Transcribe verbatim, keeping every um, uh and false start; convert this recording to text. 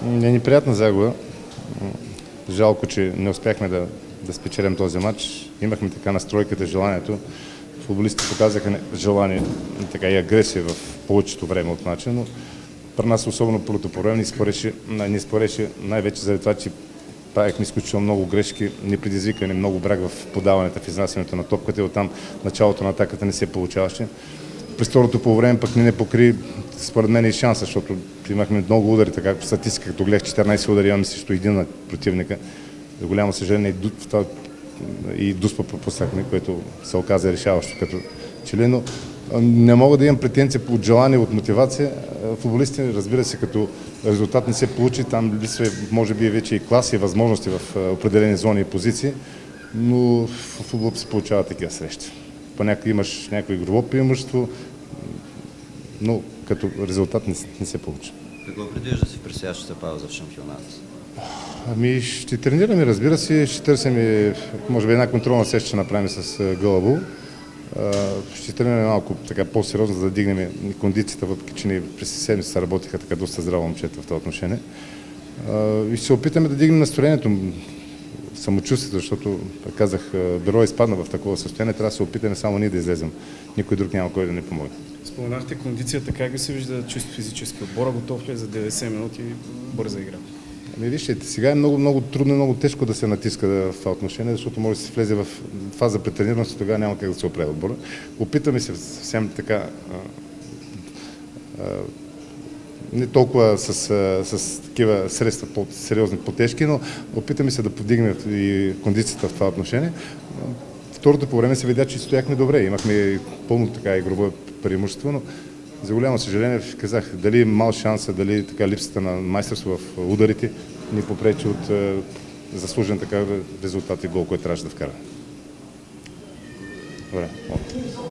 Не неприятна загуба. Жалко, че не успяхме да, да спечелим този матч. Имахме така настройката, желанието. Футболистите показаха желание така и агресия в повечето време от матча, но при нас, особено първото по време, не спореше най-вече заради това, че правихме изключително много грешки, непредизвикани, много брак в подаването, в изнасянето на топката и оттам началото на атаката не се получаваше. През второто по време пък не не покри, според мен, и шанса, защото имахме много удари, така по статистика, като гледах четиринайсет удари, имаме също един на противника. За голямо съжаление и Дуспа пропуснахме, което се оказа решаващо като че. Но не мога да имам претенция от желание, от мотивация. Футболистите, разбира се, като резултат не се получи, там липсва може би вече и класи, и възможности в определени зони и позиции, но в футбол се получава такива срещи. Понякога имаш някакво игрово преимущество, но като резултат не, не се получи. Какво предвижда си в предстоящата пауза в шампионата? Ами ще тренираме, разбира се, ще търсим и, може би, една контролна сесия ще направим с Гълъбо. Ще тренираме малко така по-сериозно, за да дигнем кондицията, въпреки че ни през седмицата работиха така доста здраво момчета в това отношение. И ще се опитаме да дигнем настроението, самочувствието, защото, казах, Берое е изпадна в такова състояние, трябва да се опитаме само ние да излезем. Никой друг няма кой да ни помогне. Споменахте кондицията, как ви се вижда чисто физически? Отбора готов ли е за деветдесет минути бърза игра? Ами вижте, сега е много, много трудно и много тежко да се натиска в това отношение, защото може да се влезе в фаза претренираност и тогава няма как да се оправи отбора. Опитаме се съвсем така, а, а, не толкова с, с такива средства по-сериозни, по-тежки, но опитаме се да подигнем и кондицията в това отношение. Второто по време се видя, че стояхме добре, имахме пълно така игрово преимущество, но за голямо съжаление, казах, дали мал шанса, дали така липсата на майсторство в ударите ни попречи от е, заслужен така резултат и гол, който трябваше да вкара. Добре.